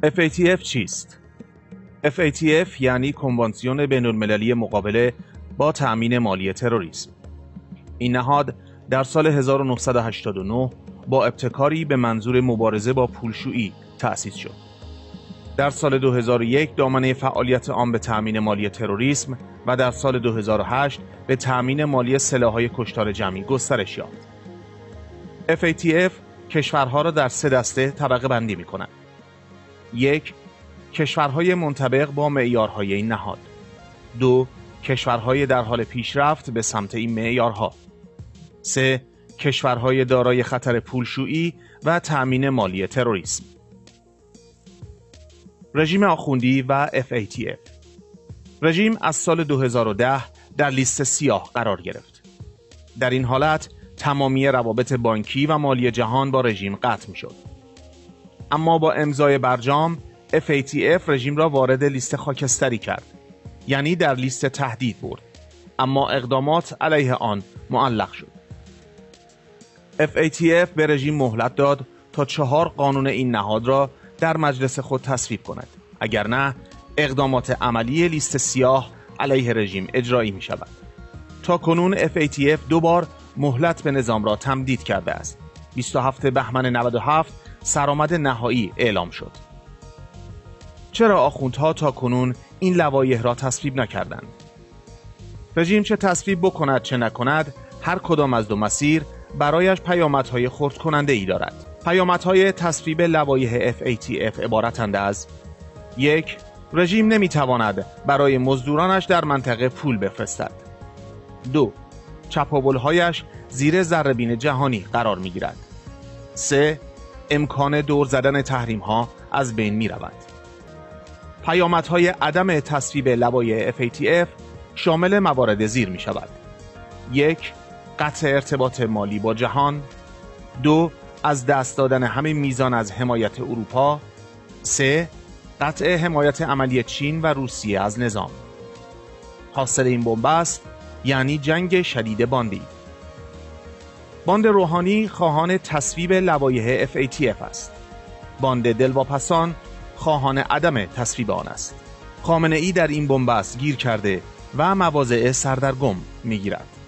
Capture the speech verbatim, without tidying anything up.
اف ای تی اف چیست؟ اف ای تی اف یعنی کنوانسیون بین‌المللی مقابله با تأمین مالی تروریسم. این نهاد در سال هزار و نهصد و هشتاد و نه با ابتکاری به منظور مبارزه با پولشویی تأسیس شد. در سال دو هزار و یک دامنه فعالیت آن به تأمین مالی تروریسم و در سال دو هزار و هشت به تأمین مالی سلاح‌های کشتار جمعی گسترش یافت. اف ای تی اف کشورها را در سه دسته طبقه بندی می‌کند. یک، کشورهای منطبق با معیارهای این نهاد. دو، کشورهای در حال پیشرفت به سمت این معیارها. سه، کشورهای دارای خطر پولشویی و تأمین مالی تروریسم. رژیم آخوندی و اف ای تی اف. رژیم از سال دو هزار و ده در لیست سیاه قرار گرفت. در این حالت تمامی روابط بانکی و مالی جهان با رژیم قطع می شد. اما با امضای برجام اف ای تی اف رژیم را وارد لیست خاکستری کرد، یعنی در لیست تهدید برد، اما اقدامات علیه آن معلق شد. اف ای تی اف به رژیم مهلت داد تا چهار قانون این نهاد را در مجلس خود تصویب کند، اگر نه اقدامات عملی لیست سیاه علیه رژیم اجرایی می شود. تا کنون اف ای تی اف دو بار مهلت به نظام را تمدید کرده است. بیست و هفتم بهمن نود و هفت سرآمد نهایی اعلام شد. چرا آخوندها تا کنون این لوایح را تصویب نکردند؟ رژیم چه تصویب بکند چه نکند، هر کدام از دو مسیر برایش پیامدهای خرد کننده ای دارد. پیامدهای تصویب لوایح اف ای تی اف عبارتند از: یک، رژیم نمیتواند برای مزدورانش در منطقه پول بفرستد. دو، چپاولهایش زیر ذره‌بین جهانی قرار میگیرد. سه، امکان دور زدن تحریم ها از بین می رود. پیامدهای عدم تصویب لوایح اف ای تی اف شامل موارد زیر می شود: یک، قطع ارتباط مالی با جهان. دو، از دست دادن همه میزان از حمایت اروپا. سه، قطع حمایت عملی چین و روسیه از نظام. حاصل این بنبست یعنی جنگ شدید باندی. باند روحانی خواهان تصویب لوایح اف ای تی اف است. باند دلواپسان خواهان عدم تصویب آن است. خامنه ای در این بنبست گیر کرده و مواضع سردرگم میگیرد.